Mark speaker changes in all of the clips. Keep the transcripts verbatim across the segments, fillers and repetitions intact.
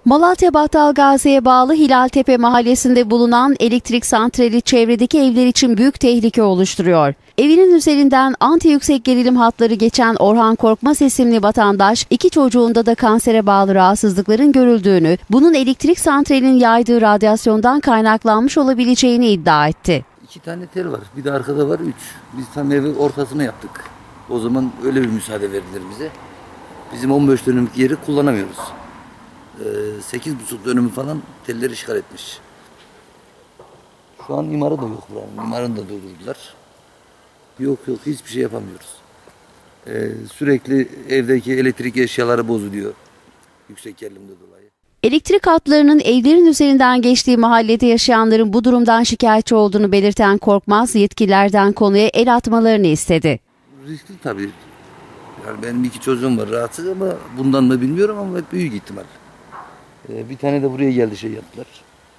Speaker 1: Malatya Battalgazi'ye bağlı Hilaltepe mahallesinde bulunan elektrik santrali çevredeki evler için büyük tehlike oluşturuyor. Evinin üzerinden anti yüksek gerilim hatları geçen Orhan Korkmaz isimli vatandaş, iki çocuğunda da kansere bağlı rahatsızlıkların görüldüğünü, bunun elektrik santralinin yaydığı radyasyondan kaynaklanmış olabileceğini iddia etti.
Speaker 2: İki tane tel var, bir de arkada var, üç. Biz tam evi ortasına yaptık. O zaman öyle bir müsaade verdiler bize. Bizim on beş dönümlük yeri kullanamıyoruz. sekiz buçuk dönümü falan teller işgal etmiş. Şu an imarı da yok buranın. İmarını da durdurdular. Yok yok hiçbir şey yapamıyoruz. Ee, sürekli evdeki elektrik eşyaları bozuluyor. Yüksek gerilimde dolayı.
Speaker 1: Elektrik hatlarının evlerin üzerinden geçtiği mahallede yaşayanların bu durumdan şikayetçi olduğunu belirten Korkmaz, yetkililerden konuya el atmalarını istedi.
Speaker 2: Riskli tabii. Yani benim iki çocuğum var rahatsız ama bundan mı bilmiyorum ama büyük ihtimal. Ee, bir tane de buraya geldi şey yaptılar.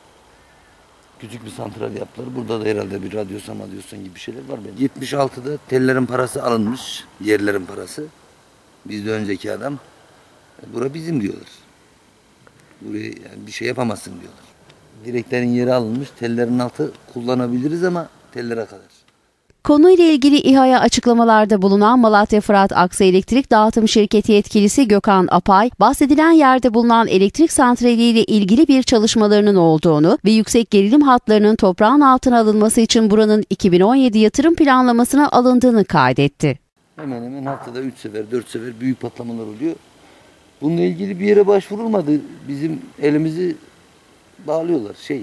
Speaker 2: Küçük bir santral yaptılar. Burada da herhalde bir radyasyon radyasyon gibi bir şeyler var benim. yetmiş altıda tellerin parası alınmış. Yerlerin parası. Bizde önceki adam. Bura bizim diyorlar. Buraya yani bir şey yapamazsın diyorlar. Direklerin yeri alınmış. Tellerin altı kullanabiliriz ama tellere kadar.
Speaker 1: Konuyla ilgili İHA'ya açıklamalarda bulunan Malatya Fırat Aksı Elektrik Dağıtım Şirketi yetkilisi Gökhan Apay, bahsedilen yerde bulunan elektrik santraliyle ilgili bir çalışmalarının olduğunu ve yüksek gerilim hatlarının toprağın altına alınması için buranın iki bin on yedi yatırım planlamasına alındığını kaydetti.
Speaker 2: Hemen hemen haftada üç sefer, dört sefer büyük patlamalar oluyor. Bununla ilgili bir yere başvurulmadı. Bizim elimizi bağlıyorlar. Şey,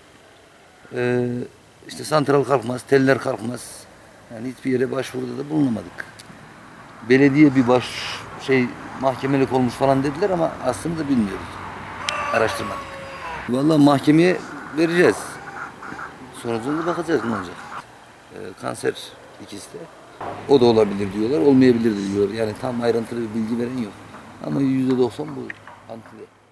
Speaker 2: e, işte santral kalkmaz, teller kalkmaz. Yani hiçbir yere başvuruda da bulunamadık. Belediye bir baş şey mahkemelik olmuş falan dediler ama aslında da bilmiyoruz. Araştırmadık. Vallahi mahkemeye vereceğiz. Sonucuna bakacağız ne olacak. Ee, kanser ikisi de. O da olabilir diyorlar, olmayabilir diyorlar. Yani tam ayrıntılı bir bilgi veren yok. Ama yüzde doksan bu antide.